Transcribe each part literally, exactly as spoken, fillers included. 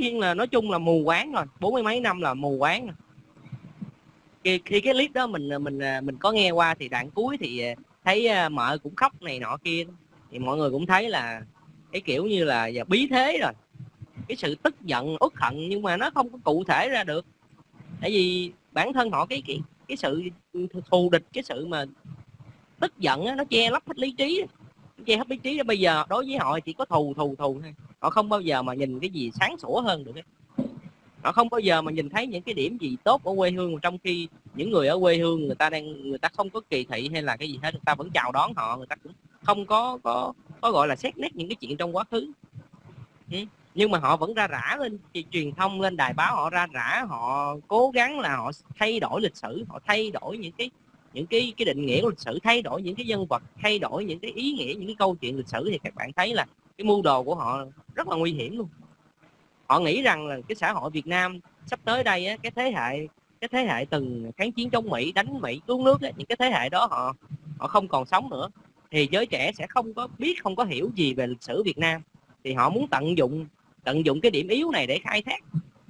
nhiên là nói chung là mù quáng rồi, bốn mươi mấy năm là mù quáng rồi. Khi, khi cái clip đó mình mình mình có nghe qua thì đoạn cuối thì thấy mợ cũng khóc này nọ kia, thì mọi người cũng thấy là cái kiểu như là giờ bí thế rồi, cái sự tức giận uất hận nhưng mà nó không có cụ thể ra được, tại vì bản thân họ cái cái cái sự thù địch, cái sự mà tức giận á, nó che lấp hết lý trí, nó che hết lý trí. Bây giờ đối với họ chỉ có thù thù thù thôi, họ không bao giờ mà nhìn cái gì sáng sủa hơn được ấy. Họ không bao giờ mà nhìn thấy những cái điểm gì tốt ở quê hương, trong khi những người ở quê hương người ta đang người ta không có kỳ thị hay là cái gì hết, người ta vẫn chào đón họ, người ta cũng không có có có gọi là xét nét những cái chuyện trong quá khứ. Ừ. Nhưng mà họ vẫn ra rã lên truyền thông, lên đài báo, họ ra rã, họ cố gắng là họ thay đổi lịch sử, họ thay đổi những cái những cái cái định nghĩa của lịch sử, thay đổi những cái nhân vật, thay đổi những cái ý nghĩa, những cái câu chuyện lịch sử, thì các bạn thấy là cái mưu đồ của họ rất là nguy hiểm luôn. Họ nghĩ rằng là cái xã hội Việt Nam sắp tới đây á, cái thế hệ cái thế hệ từng kháng chiến chống Mỹ, đánh Mỹ, cứu nước á, những cái thế hệ đó họ họ không còn sống nữa, thì giới trẻ sẽ không có biết, không có hiểu gì về lịch sử Việt Nam, thì họ muốn tận dụng tận dụng cái điểm yếu này để khai thác.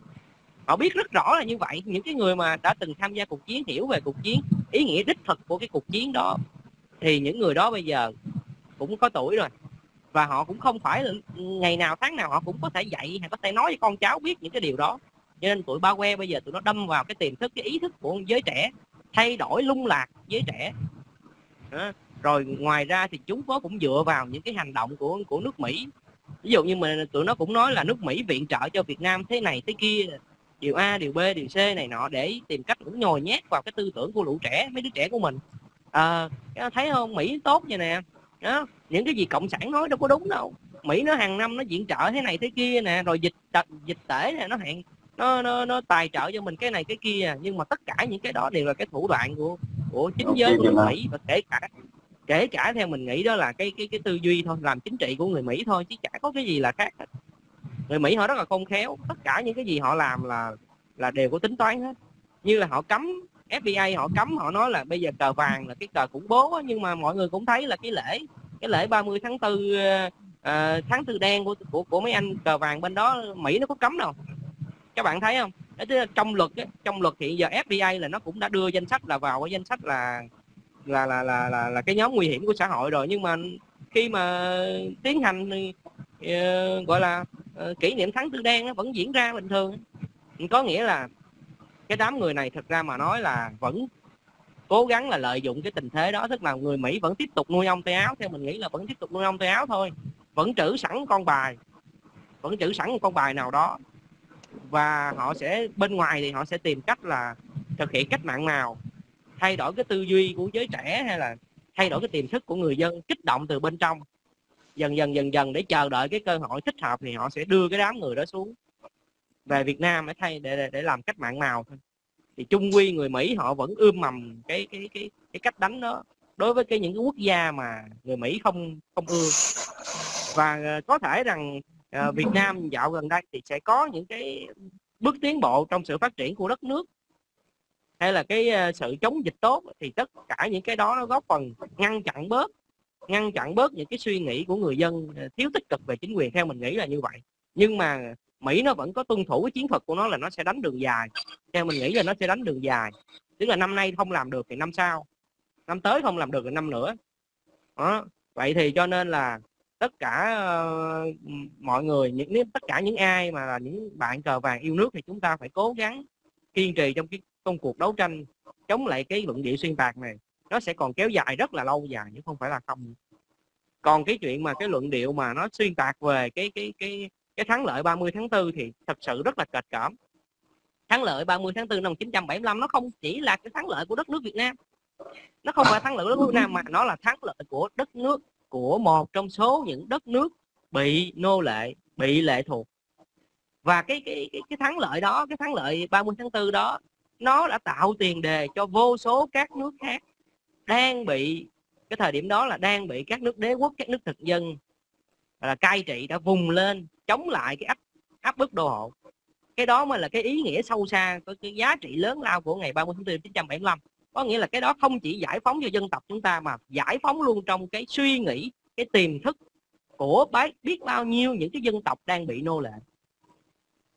Họ biết rất rõ là như vậy. Những cái người mà đã từng tham gia cuộc chiến, hiểu về cuộc chiến, ý nghĩa đích thực của cái cuộc chiến đó, thì những người đó bây giờ cũng có tuổi rồi, và họ cũng không phải là ngày nào tháng nào họ cũng có thể dạy hay có thể nói với con cháu biết những cái điều đó. Cho nên tụi Ba Que bây giờ tụi nó đâm vào cái tiềm thức, cái ý thức của giới trẻ, thay đổi lung lạc giới trẻ đó. Rồi ngoài ra thì chúng có cũng dựa vào những cái hành động của của nước Mỹ. Ví dụ như mà tụi nó cũng nói là nước Mỹ viện trợ cho Việt Nam thế này thế kia, điều A, điều B, điều C này nọ, để tìm cách cũng nhồi nhét vào cái tư tưởng của lũ trẻ, mấy đứa trẻ của mình. À, thấy không, Mỹ tốt vậy nè đó, những cái gì cộng sản nói đâu có đúng đâu. Mỹ nó hàng năm nó viện trợ thế này thế kia nè, rồi dịch dịch tễ nè, nó hẹn nó nó nó tài trợ cho mình cái này cái kia. Nhưng mà tất cả những cái đó đều là cái thủ đoạn của của chính giới của nước Mỹ, và kể cả kể cả theo mình nghĩ đó là cái cái cái tư duy thôi, làm chính trị của người Mỹ thôi, chứ chả có cái gì là khác hết. Người Mỹ họ rất là khôn khéo, tất cả những cái gì họ làm là là đều có tính toán hết. Như là họ cấm ép bê i, họ cấm, họ nói là bây giờ cờ vàng là cái cờ khủng bố, nhưng mà mọi người cũng thấy là cái lễ cái lễ ba mươi tháng tư uh, tháng tư đen của của của mấy anh cờ vàng bên đó, Mỹ nó có cấm đâu. Các bạn thấy không? Trong luật trong luật hiện giờ ép bê i là nó cũng đã đưa danh sách là vào cái danh sách là là là là là, là cái nhóm nguy hiểm của xã hội rồi, nhưng mà khi mà tiến hành uh, gọi là uh, kỷ niệm tháng tư đen nó vẫn diễn ra bình thường. Có nghĩa là cái đám người này thực ra mà nói là vẫn cố gắng là lợi dụng cái tình thế đó, tức là người Mỹ vẫn tiếp tục nuôi ong tay áo. Theo mình nghĩ là vẫn tiếp tục nuôi ong tay áo thôi, vẫn trữ sẵn con bài, vẫn trữ sẵn một con bài nào đó, và họ sẽ bên ngoài thì họ sẽ tìm cách là thực hiện cách mạng nào, thay đổi cái tư duy của giới trẻ, hay là thay đổi cái tiềm thức của người dân, kích động từ bên trong, dần dần dần dần để chờ đợi cái cơ hội thích hợp thì họ sẽ đưa cái đám người đó xuống về Việt Nam để thay để, để để làm cách mạng nào thôi. Thì chung quy người Mỹ họ vẫn ươm mầm cái cái cái cái cách đánh đó đối với cái những cái quốc gia mà người Mỹ không không ưa. Và có thể rằng uh, Việt Nam dạo gần đây thì sẽ có những cái bước tiến bộ trong sự phát triển của đất nước, hay là cái uh, sự chống dịch tốt, thì tất cả những cái đó nó góp phần ngăn chặn bớt ngăn chặn bớt những cái suy nghĩ của người dân thiếu tích cực về chính quyền. Theo mình nghĩ là như vậy. Nhưng mà Mỹ nó vẫn có tuân thủ cái chiến thuật của nó là nó sẽ đánh đường dài. Theo mình nghĩ là nó sẽ đánh đường dài, tức là năm nay không làm được thì năm sau, năm tới không làm được thì năm nữa đó. Vậy thì cho nên là tất cả uh, mọi người, những tất cả những ai mà là những bạn cờ vàng yêu nước thì chúng ta phải cố gắng kiên trì trong cái công cuộc đấu tranh chống lại cái luận điệu xuyên tạc này. Nó sẽ còn kéo dài rất là lâu dài chứ không phải là không. Còn cái chuyện mà cái luận điệu mà nó xuyên tạc về cái cái cái cái thắng lợi ba mươi tháng tư thì thật sự rất là kệch cỡm. Thắng lợi ba mươi tháng tư năm một nghìn chín trăm bảy mươi lăm nó không chỉ là cái thắng lợi của đất nước Việt Nam, nó không phải thắng lợi của đất nước Việt Nam, mà nó là thắng lợi của đất nước, của một trong số những đất nước bị nô lệ, bị lệ thuộc. Và cái cái cái cái thắng lợi đó, cái thắng lợi ba mươi tháng tư đó, nó đã tạo tiền đề cho vô số các nước khác đang bị, cái thời điểm đó là đang bị các nước đế quốc, các nước thực dân là cai trị, đã vùng lên chống lại cái áp áp bức đô hộ. Cái đó mới là cái ý nghĩa sâu xa, có cái giá trị lớn lao của ngày ba mươi tháng tư năm một nghìn chín trăm bảy mươi lăm. Có nghĩa là cái đó không chỉ giải phóng cho dân tộc chúng ta, mà giải phóng luôn trong cái suy nghĩ, cái tiềm thức của biết bao nhiêu những cái dân tộc đang bị nô lệ.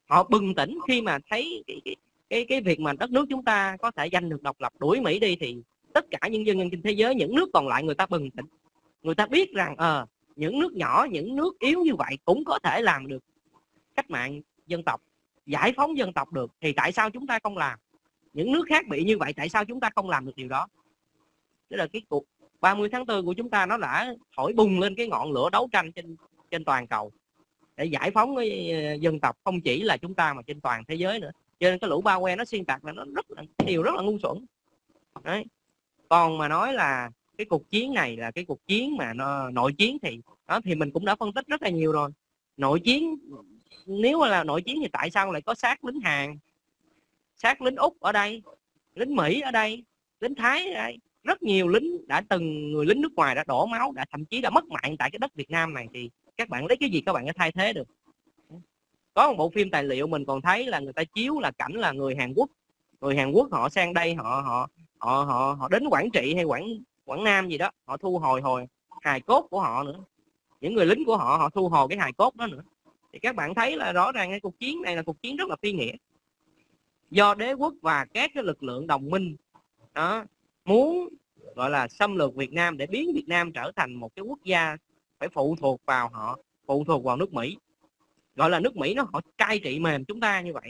họ bừng tỉnh khi mà thấy cái, cái, cái, cái việc mà đất nước chúng ta có thể giành được độc lập, đuổi Mỹ đi, thì tất cả những dân nhân trên thế giới, những nước còn lại, người ta bừng tỉnh. Người ta biết rằng ờ những nước nhỏ, những nước yếu như vậy cũng có thể làm được cách mạng dân tộc, giải phóng dân tộc được, thì tại sao chúng ta không làm? Những nước khác bị như vậy, tại sao chúng ta không làm được điều đó? Tức là cái cuộc ba mươi tháng tư của chúng ta nó đã thổi bùng lên cái ngọn lửa đấu tranh trên trên toàn cầu để giải phóng cái dân tộc, không chỉ là chúng ta mà trên toàn thế giới nữa. Cho nên cái lũ Ba Que nó xuyên tạc là nó rất là điều rất là ngu xuẩn. Đấy. Còn mà nói là cái cuộc chiến này là cái cuộc chiến mà nó nội chiến, thì đó thì mình cũng đã phân tích rất là nhiều rồi. Nội chiến, nếu mà là nội chiến thì tại sao lại có xác lính Hàn, xác lính Úc ở đây, lính Mỹ ở đây, lính Thái ở đây, rất nhiều lính đã từng, người lính nước ngoài đã đổ máu, đã thậm chí đã mất mạng tại cái đất Việt Nam này, thì các bạn lấy cái gì các bạn có thay thế được? Có một bộ phim tài liệu mình còn thấy là người ta chiếu là cảnh là người Hàn Quốc, người Hàn Quốc họ sang đây, họ họ họ họ họ đến Quảng Trị hay Quảng Quảng Nam gì đó, họ thu hồi hồi hài cốt của họ nữa, những người lính của họ họ thu hồi cái hài cốt đó nữa. Thì các bạn thấy là rõ ràng cái cuộc chiến này là cuộc chiến rất là phi nghĩa, do đế quốc và các cái lực lượng đồng minh đó muốn gọi là xâm lược Việt Nam để biến Việt Nam trở thành một cái quốc gia phải phụ thuộc vào họ, phụ thuộc vào nước Mỹ, gọi là nước Mỹ nó họ cai trị mềm chúng ta như vậy.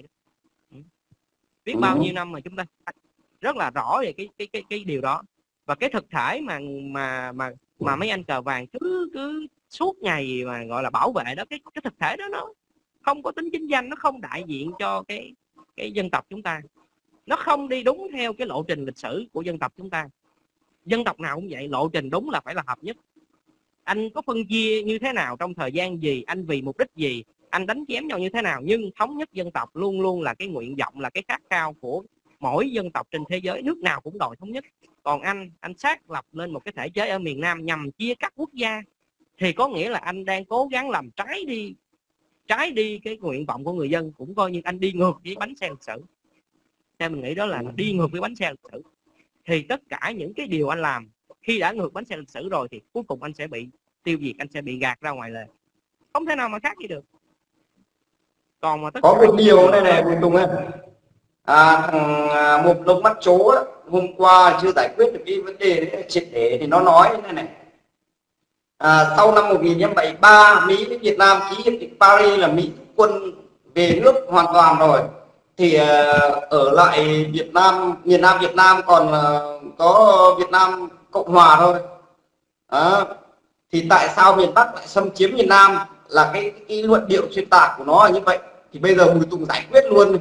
Biết bao nhiêu năm mà chúng ta rất là rõ về cái cái cái cái điều đó. Và cái thực thể mà mà mà mà mấy anh cờ vàng cứ cứ suốt ngày mà gọi là bảo vệ đó, cái cái thực thể đó nó không có tính chính danh, nó không đại diện cho cái cái dân tộc chúng ta, nó không đi đúng theo cái lộ trình lịch sử của dân tộc chúng ta. Dân tộc nào cũng vậy, lộ trình đúng là phải là hợp nhất. Anh có phân chia như thế nào, trong thời gian gì, anh vì mục đích gì, anh đánh chém nhau như thế nào, nhưng thống nhất dân tộc luôn luôn là cái nguyện vọng, là cái khát khao của mỗi dân tộc trên thế giới, nước nào cũng đòi thống nhất. Còn anh anh xác lập lên một cái thể chế ở miền Nam nhằm chia cắt quốc gia, thì có nghĩa là anh đang cố gắng làm trái đi trái đi cái nguyện vọng của người dân, cũng coi như anh đi ngược với bánh xe lịch sử. Theo mình nghĩ đó là đi ngược với bánh xe lịch sử. Thì tất cả những cái điều anh làm khi đã ngược bánh xe lịch sử rồi thì cuối cùng anh sẽ bị tiêu diệt, anh sẽ bị gạt ra ngoài lề, không thể nào mà khác gì được. Còn mà tất có cả một điều này này Bùi Tùng ơi, à, thằng một lông mắt chố á, hôm qua chưa giải quyết được cái vấn đề đấy triệt để, thì nó nói như thế này, à, sau năm một nghìn chín trăm bảy mươi ba Mỹ với Việt Nam ký hiệp định Paris là Mỹ quân về nước hoàn toàn rồi, thì uh, ở lại Việt Nam, miền Nam Việt Nam còn uh, có Việt Nam Cộng Hòa thôi. Đó. Thì tại sao miền Bắc lại xâm chiếm miền Nam, là cái, cái, cái luận điệu xuyên tạc của nó là như vậy. Thì bây giờ Bùi Tùng giải quyết luôn.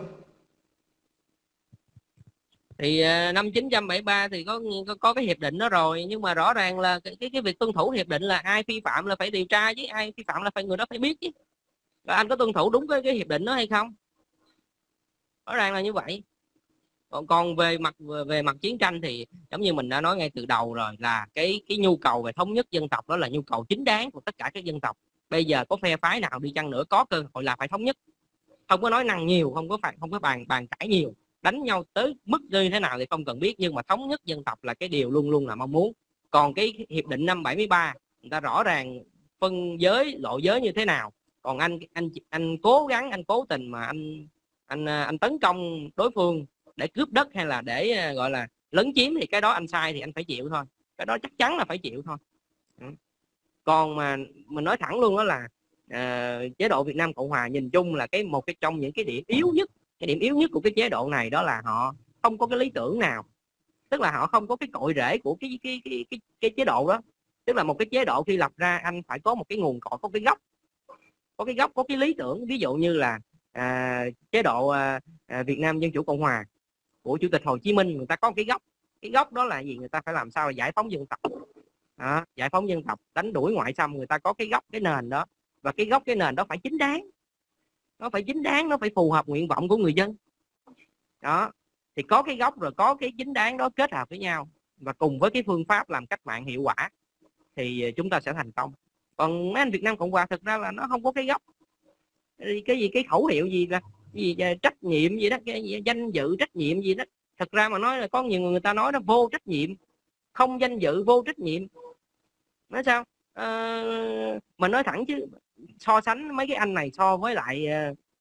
Thì uh, năm chín trăm bảy mươi ba thì có, có có cái hiệp định đó rồi, nhưng mà rõ ràng là cái cái, cái việc tuân thủ hiệp định là ai vi phạm là phải điều tra chứ, ai vi phạm là phải người đó phải biết chứ. Và anh có tuân thủ đúng cái, cái hiệp định đó hay không? Rõ ràng là như vậy. Còn còn về mặt về mặt chiến tranh thì giống như mình đã nói ngay từ đầu rồi, là cái cái nhu cầu về thống nhất dân tộc đó là nhu cầu chính đáng của tất cả các dân tộc. Bây giờ có phe phái nào đi chăng nữa có cơ hội là phải thống nhất, không có nói năng nhiều, không có phải không có bàn bàn cãi nhiều, đánh nhau tới mức như thế nào thì không cần biết, nhưng mà thống nhất dân tộc là cái điều luôn luôn là mong muốn. Còn cái hiệp định năm bảy mươi ba người ta rõ ràng phân giới lộ giới như thế nào, còn anh anh anh cố gắng, anh cố tình mà anh anh anh tấn công đối phương để cướp đất hay là để gọi là lấn chiếm, thì cái đó anh sai thì anh phải chịu thôi, cái đó chắc chắn là phải chịu thôi. Còn mà mình nói thẳng luôn đó là uh, chế độ Việt Nam Cộng Hòa nhìn chung là cái một cái trong những cái điểm yếu nhất, cái điểm yếu nhất của cái chế độ này đó là họ không có cái lý tưởng nào, tức là họ không có cái cội rễ của cái cái cái cái, cái chế độ đó. Tức là một cái chế độ khi lập ra anh phải có một cái nguồn cội, có cái gốc, có cái gốc, có cái lý tưởng. Ví dụ như là à, chế độ à, à, Việt Nam Dân Chủ Cộng Hòa của Chủ tịch Hồ Chí Minh, người ta có một cái gốc, cái gốc đó là gì? Người ta phải làm sao là giải phóng dân tộc. Đó, giải phóng dân tộc, đánh đuổi ngoại xâm, người ta có cái gốc, cái nền đó, và cái gốc, cái nền đó phải chính đáng, nó phải chính đáng, nó phải phù hợp nguyện vọng của người dân. Đó, thì có cái gốc rồi có cái chính đáng đó kết hợp với nhau, và cùng với cái phương pháp làm cách mạng hiệu quả thì chúng ta sẽ thành công. Còn mấy anh Việt Nam Cộng Hòa thực ra là nó không có cái gốc, cái gì cái khẩu hiệu gì là gì trách nhiệm gì đó, cái gì, danh dự trách nhiệm gì đó. Thật ra mà nói là có nhiều người, người ta nói nó vô trách nhiệm, không danh dự, vô trách nhiệm. Nói sao à, mà nói thẳng chứ so sánh mấy cái anh này so với lại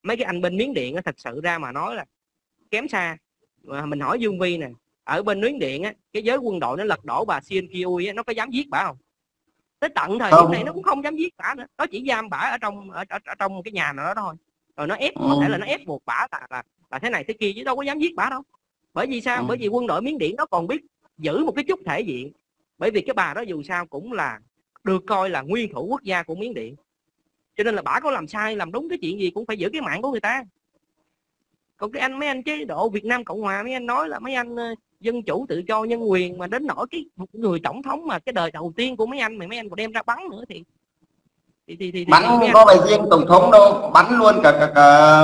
mấy cái anh bên Miến Điện á, thật sự ra mà nói là kém xa. Mà mình hỏi Dương Vi nè, ở bên Miến Điện á, cái giới quân đội nó lật đổ bà Sion Kiui á, nó có dám giết bả không? Tới tận thời điểm này nó cũng không dám giết bả nữa, nó chỉ giam bả ở trong ở, ở, ở trong cái nhà nào đó thôi, rồi nó ép, có thể là nó ép buộc bả là, là là thế này thế kia, chứ đâu có dám giết bả đâu. Bởi vì sao? Bởi vì quân đội Miến Điện nó còn biết giữ một cái chút thể diện, bởi vì cái bà đó dù sao cũng là được coi là nguyên thủ quốc gia của Miến Điện, cho nên là bả có làm sai làm đúng cái chuyện gì cũng phải giữ cái mạng của người ta. Còn cái anh mấy anh chế độ Việt Nam Cộng Hòa, mấy anh nói là mấy anh uh, dân chủ tự do nhân quyền, mà đến nỗi cái người tổng thống mà cái đời đầu tiên của mấy anh mà mấy anh còn đem ra bắn nữa thì thì thì, thì bắn thì có phải riêng tổng thống đâu, bắn luôn cả cả, cả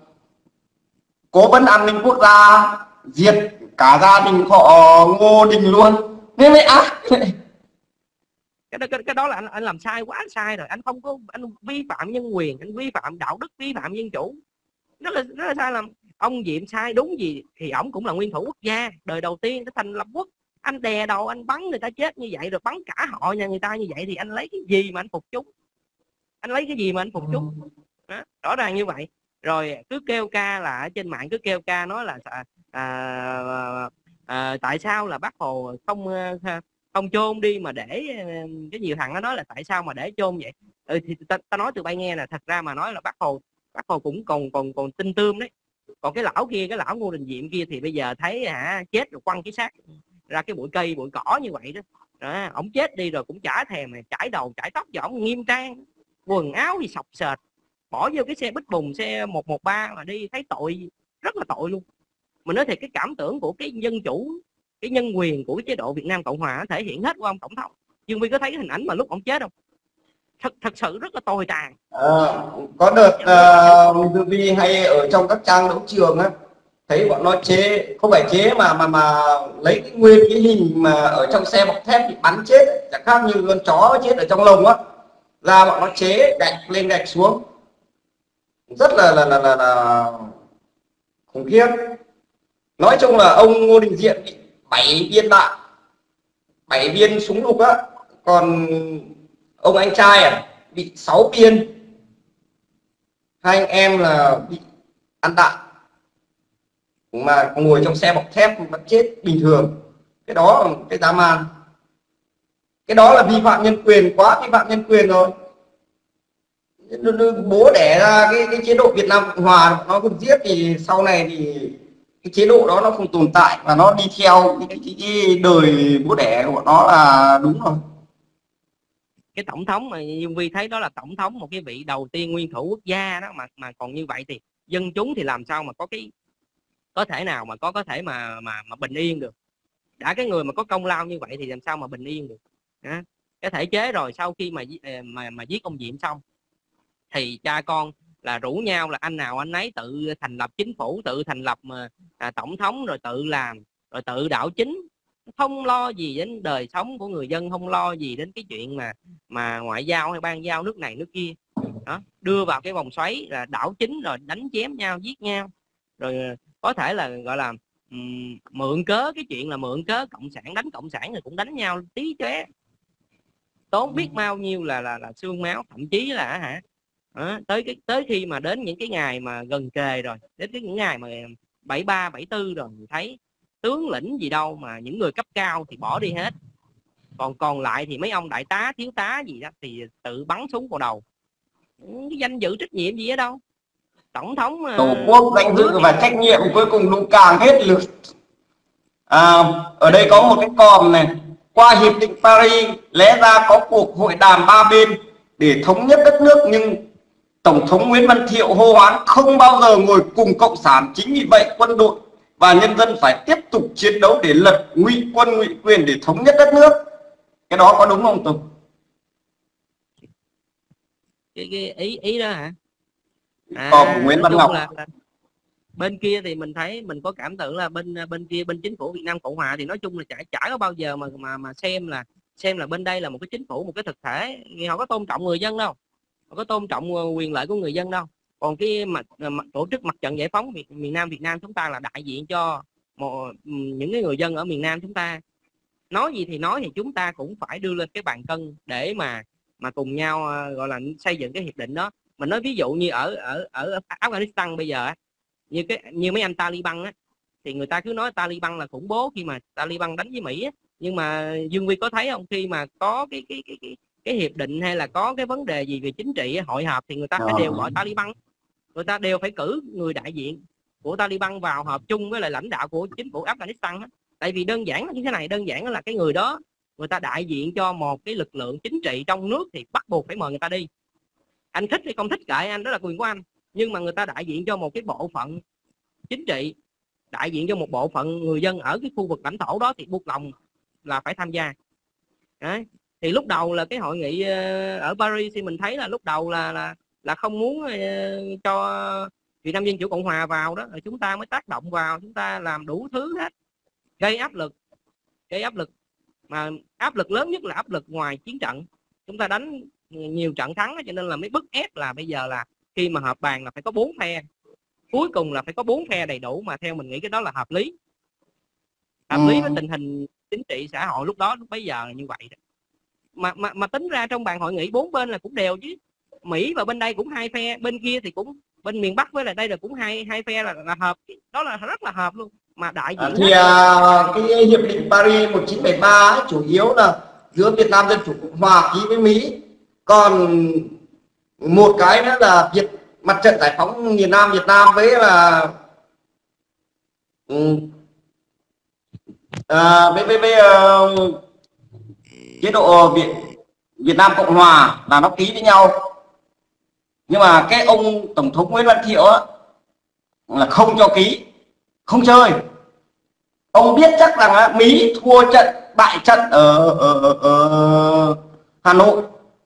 cố vấn an ninh quốc gia, diệt cả gia đình họ Ngô Đình luôn. Nên mới ác. cái đó cái, cái đó là anh, anh làm sai quá sai rồi, anh không có, anh vi phạm nhân quyền, anh vi phạm đạo đức, vi phạm dân chủ, rất là rất là sai lầm. Ông Diệm sai đúng gì thì ổng cũng là nguyên thủ quốc gia đời đầu tiên để thành lập quốc, anh đè đầu anh bắn người ta chết như vậy rồi bắn cả họ nhà người ta như vậy thì anh lấy cái gì mà anh phục chúng? Anh lấy cái gì mà anh phục chúng? Đó, rõ ràng như vậy. Rồi cứ kêu ca là ở trên mạng cứ kêu ca nói là à, à, à, tại sao là Bác Hồ không không chôn đi mà để cái nhiều thằng nó nói là tại sao mà để chôn vậy. Ừ, thì ta, ta nói từ bay nghe là thật ra mà nói là Bác Hồ Bác Hồ cũng còn còn còn tinh tươm đấy. Còn cái lão kia, cái lão Ngô Đình Diệm kia thì bây giờ thấy hả chết rồi quăng cái xác ra cái bụi cây bụi cỏ như vậy đó. Đó, ổng chết đi rồi cũng chả thèm mà chải đầu chải tóc cho ổng nghiêm trang, quần áo thì sọc sệt, bỏ vô cái xe bích bùng xe một một ba mà đi, thấy tội, rất là tội luôn. Mình nói thiệt, cái cảm tưởng của cái dân chủ, cái nhân quyền của cái chế độ Việt Nam Cộng Hòa thể hiện hết của ông tổng thống. Dương Vi có thấy cái hình ảnh mà lúc ông chết không? Thật thật sự rất là tồi tàn. À, có đợt uh, Dương Vi hay ở trong các trang đấu trường á, thấy bọn nó chế, không phải chế mà mà mà lấy cái nguyên cái hình mà ở trong xe bọc thép bị bắn chết, chẳng khác như con chó chết ở trong lồng á, ra bọn nó chế gạch lên gạch xuống, rất là là là là, là khủng khiếp. Nói chung là ông Ngô Đình Diệm bị bảy viên đạn, bảy viên súng lục á, còn ông anh trai à bị sáu viên, hai anh em là bị ăn đạn mà ngồi trong xe bọc thép vẫn chết bình thường. Cái đó là cái dã man, cái đó là vi phạm nhân quyền, quá vi phạm nhân quyền rồi. Bố đẻ ra cái, cái chế độ Việt Nam Cộng Hòa nó không giết thì sau này thì cái chế độ đó nó không tồn tại và nó đi theo cái, cái, cái đời bố đẻ của nó là đúng rồi. Cái tổng thống mà Dương Vi thấy đó là tổng thống, một cái vị đầu tiên nguyên thủ quốc gia đó mà mà còn như vậy thì dân chúng thì làm sao mà có cái có thể nào mà có có thể mà mà mà bình yên được. Đã cái người mà có công lao như vậy thì làm sao mà bình yên được. Đó. Cái thể chế rồi sau khi mà mà mà giết ông Diệm xong thì cha con là rủ nhau là anh nào anh ấy tự thành lập chính phủ, tự thành lập mà à, tổng thống, rồi tự làm, rồi tự đảo chính, không lo gì đến đời sống của người dân, không lo gì đến cái chuyện mà mà ngoại giao hay ban giao nước này nước kia. Đó, đưa vào cái vòng xoáy là đảo chính rồi đánh chém nhau, giết nhau, rồi có thể là gọi là um, mượn cớ cái chuyện là mượn cớ cộng sản đánh cộng sản rồi cũng đánh nhau tí chóe, tốn biết bao nhiêu là là là xương máu, thậm chí là hả đó, tới cái tới khi mà đến những cái ngày mà gần kề rồi, đến cái những ngày mà bảy ba bảy tư rồi, mình thấy tướng lĩnh gì đâu mà những người cấp cao thì bỏ đi hết, còn còn lại thì mấy ông đại tá thiếu tá gì đó thì tự bắn súng vào đầu. Cái danh dự trách nhiệm gì ở đâu? Tổng thống Tổ quốc danh dự và trách nhiệm cuối cùng đụng càng hết lượt. À, ở đây có một cái còm này: qua hiệp định Paris lẽ ra có cuộc hội đàm ba bên để thống nhất đất nước, nhưng Tổng thống Nguyễn Văn Thiệu hô hoán không bao giờ ngồi cùng cộng sản. Chính vì vậy quân đội và nhân dân phải tiếp tục chiến đấu để lật ngụy quân ngụy quyền để thống nhất đất nước. Cái đó có đúng không Tùng? Cái, cái ý ý đó hả? À, còn Nguyễn Văn Ngọc là, là bên kia thì mình thấy mình có cảm tưởng là bên bên kia, bên chính phủ Việt Nam Cộng Hòa thì nói chung là chả chả có bao giờ mà mà mà xem là xem là bên đây là một cái chính phủ, một cái thực thể, họ có tôn trọng người dân đâu, họ có tôn trọng quyền lợi của người dân đâu. Còn cái mặt, mặt tổ chức Mặt trận Giải phóng miền, miền Nam Việt Nam chúng ta là đại diện cho một những cái người dân ở miền Nam chúng ta. Nói gì thì nói thì chúng ta cũng phải đưa lên cái bàn cân để mà mà cùng nhau gọi là xây dựng cái hiệp định đó. Mình nói ví dụ như ở ở ở Afghanistan bây giờ như cái như mấy anh Taliban á, thì người ta cứ nói Taliban là khủng bố khi mà Taliban đánh với Mỹ á. Nhưng mà Dương Huy có thấy không, khi mà có cái cái cái cái, cái hiệp định hay là có cái vấn đề gì về chính trị hội họp thì người ta phải đều gọi Taliban, người ta đều phải cử người đại diện của Taliban vào họp chung với lại lãnh đạo của chính phủ Afghanistan á. Tại vì đơn giản là như thế này, đơn giản là cái người đó người ta đại diện cho một cái lực lượng chính trị trong nước thì bắt buộc phải mời người ta đi. Anh thích hay không thích kệ anh, đó là quyền của anh, nhưng mà người ta đại diện cho một cái bộ phận chính trị, đại diện cho một bộ phận người dân ở cái khu vực lãnh thổ đó thì buộc lòng là phải tham gia. Đấy. Thì lúc đầu là cái hội nghị ở Paris thì mình thấy là lúc đầu là là là không muốn uh, cho Việt Nam Dân Chủ Cộng Hòa vào đó, rồi chúng ta mới tác động vào, chúng ta làm đủ thứ hết, gây áp lực, gây áp lực mà áp lực lớn nhất là áp lực ngoài chiến trận. Chúng ta đánh nhiều trận thắng cho nên là mới bức ép là bây giờ là khi mà họp bàn là phải có bốn phe, cuối cùng là phải có bốn phe đầy đủ, mà theo mình nghĩ cái đó là hợp lý, hợp ừ. lý với tình hình chính trị xã hội lúc đó lúc bấy giờ là như vậy đó. Mà, mà mà tính ra trong bàn hội nghị bốn bên là cũng đều chứ, Mỹ và bên đây cũng hai phe, bên kia thì cũng bên miền Bắc với lại đây là cũng hai hai phe là, là hợp, đó là rất là hợp luôn. Mà đại diện à, thì à, cái hiệp định Paris một nghìn chín trăm bảy mươi ba ấy, chủ yếu là giữa Việt Nam Dân Chủ Cộng Hòa ký với Mỹ, còn một cái nữa là Việt Mặt trận Giải phóng miền Nam Việt Nam với là à, với với, với uh, chế độ Việt Việt Nam Cộng Hòa là nó ký với nhau. Nhưng mà cái ông Tổng thống Nguyễn Văn Thiệu á, là không cho ký, không chơi. Ông biết chắc rằng Mỹ thua trận, bại trận ở, ở, ở, ở Hà Nội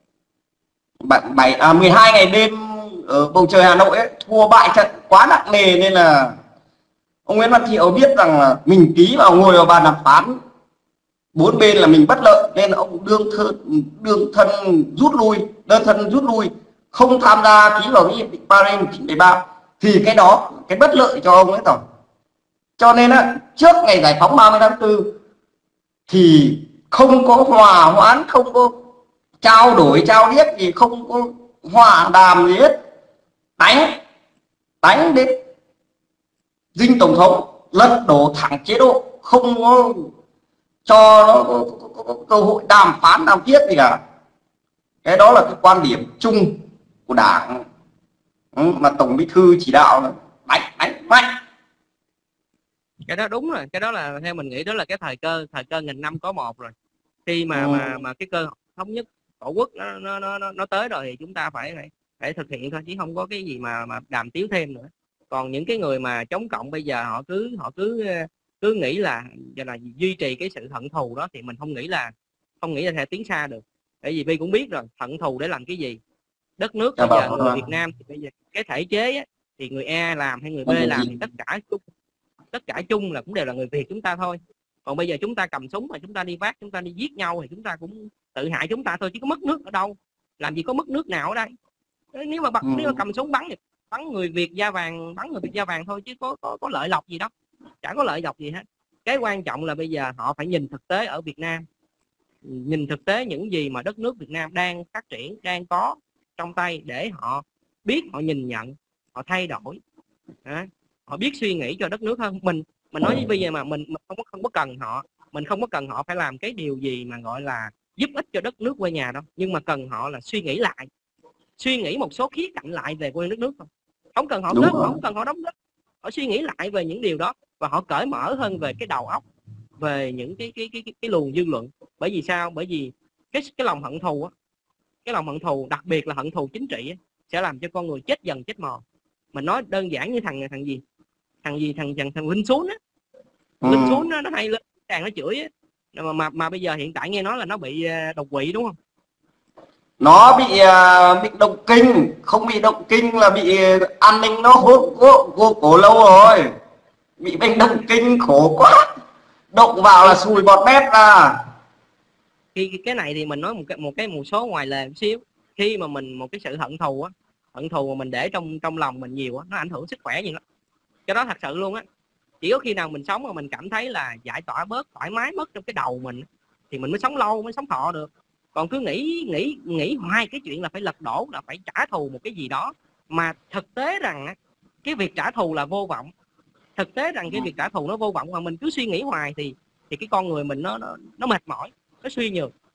bảy à, mười hai ngày đêm ở bầu trời Hà Nội ấy, thua bại trận quá nặng nề, nên là ông Nguyễn Văn Thiệu biết rằng là mình ký vào ngồi vào bàn đàm phán bốn bên là mình bất lợi, nên là ông đương thân đương thân rút lui, đơn thân rút lui, không tham gia ký vào cái hiệp định Paris một nghìn chín trăm bảy mươi ba. Thì cái đó cái bất lợi cho ông ấy rồi. Cho nên á, trước ngày giải phóng ba mươi tháng tư thì không có hòa hoãn, không có trao đổi trao điếc gì, không có hòa đàm gì hết, đánh đánh đến dinh tổng thống, lật đổ thẳng chế độ, không có cho nó có, có, có, có cơ hội đàm phán đàm tiết gì cả. Cái đó là cái quan điểm chung của Đảng mà Tổng Bí thư chỉ đạo là đánh đánh mạnh. Cái đó đúng rồi, cái đó là theo mình nghĩ đó là cái thời cơ thời cơ nghìn năm có một rồi. Khi mà ừ. mà mà cái cơ hội thống nhất tổ quốc nó nó nó nó tới rồi thì chúng ta phải phải phải thực hiện thôi, chứ không có cái gì mà mà đàm tiếu thêm nữa. Còn những cái người mà chống cộng bây giờ họ cứ họ cứ cứ nghĩ là là duy trì cái sự hận thù đó, thì mình không nghĩ là không nghĩ là sẽ tiến xa được. Tại vì Vi cũng biết rồi, hận thù để làm cái gì? Đất nước bây giờ người Việt Nam thì bây giờ cái thể chế á, thì người A làm hay người B làm thì tất cả chung tất cả chung là cũng đều là người Việt chúng ta thôi. Còn bây giờ chúng ta cầm súng mà chúng ta đi vác, chúng ta đi giết nhau thì chúng ta cũng tự hại chúng ta thôi, chứ có mất nước ở đâu, làm gì có mất nước nào ở đây. Nếu mà bật, ừ. nếu mà cầm súng bắn thì bắn người Việt da vàng, bắn người Việt da vàng thôi, chứ có có, có lợi lộc gì đâu, chả có lợi lộc gì hết. Cái quan trọng là bây giờ họ phải nhìn thực tế ở Việt Nam, nhìn thực tế những gì mà đất nước Việt Nam đang phát triển, đang có trong tay, để họ biết, họ nhìn nhận, họ thay đổi, à, họ biết suy nghĩ cho đất nước hơn. Mình mình nói với bây giờ mà mình, mình không có không có cần họ, mình không có cần họ phải làm cái điều gì mà gọi là giúp ích cho đất nước quê nhà đâu, nhưng mà cần họ là suy nghĩ lại, suy nghĩ một số khía cạnh lại về quê đất nước thôi. Không cần họ đất, không cần họ đóng đất, họ suy nghĩ lại về những điều đó và họ cởi mở hơn về cái đầu óc, về những cái cái cái cái, cái luồng dư luận. Bởi vì sao? Bởi vì cái cái lòng hận thù á, cái lòng hận thù, đặc biệt là hận thù chính trị á, sẽ làm cho con người chết dần chết mòn. Mình nói đơn giản như thằng thằng gì thằng gì thằng thằng thằng Linh Xuống á, ừ. Linh Xuống nó nó hay lên đàn nó chửi á, mà mà mà bây giờ hiện tại nghe nói là nó bị đột quỵ đúng không? Nó bị uh, bị động kinh, không bị động kinh là bị an ninh nó hốt vô, vô cổ lâu rồi, bị bệnh động kinh khổ quá, động vào là sùi bọt mép ra. Khi cái này thì mình nói một cái một cái một số ngoài lề một xíu, khi mà mình một cái sự hận thù á, hận thù mà mình để trong trong lòng mình nhiều á, nó ảnh hưởng sức khỏe nhiều lắm. Cái đó thật sự luôn á. Chỉ có khi nào mình sống mà mình cảm thấy là giải tỏa bớt, thoải mái mất trong cái đầu mình thì mình mới sống lâu, mới sống thọ được. còn cứ nghĩ nghĩ nghĩ hoài cái chuyện là phải lật đổ, là phải trả thù một cái gì đó, mà thực tế rằng cái việc trả thù là vô vọng. Thực tế rằng cái việc trả thù nó vô vọng, mà mình cứ suy nghĩ hoài thì thì cái con người mình nó nó, nó mệt mỏi, nó suy nhược.